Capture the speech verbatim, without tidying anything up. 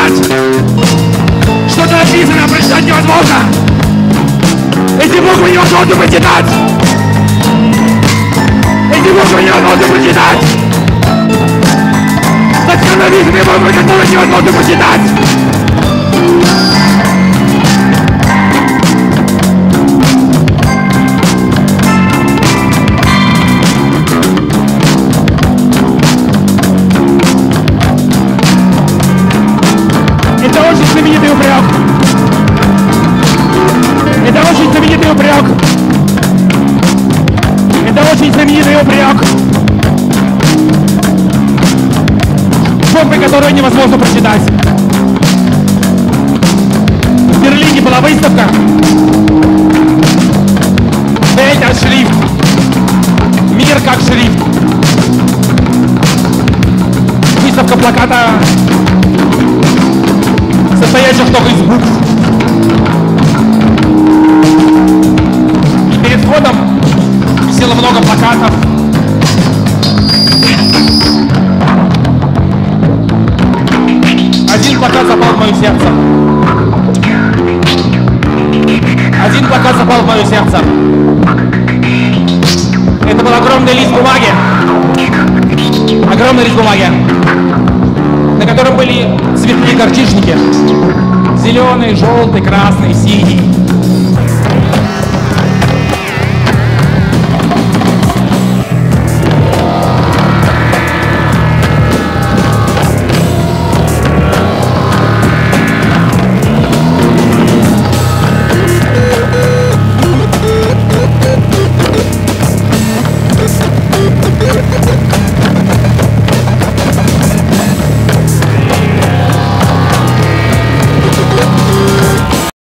прочитать. Что-то написано, прочитать невозможно. Эти буквы невозможно прочитать. Эти буквы невозможно прочитать. Зачем написаны буквы, которые невозможно прочитать? Это очень знаменитый упрек. Это очень знаменитый упрек. Это очень знаменитый упрек. Буквы, которые невозможно прочитать. В Берлине была выставка. Welt als Schrift. Мир как шрифт. Выставка плаката, состоящих только из букв. И перед входом висело много плакатов. Один плакат запал в мое сердце. Один плакат запал в мое сердце. Это был огромный лист бумаги. Огромный лист бумаги, на котором были цветные картишники. Зеленый, желтый, красный, синий.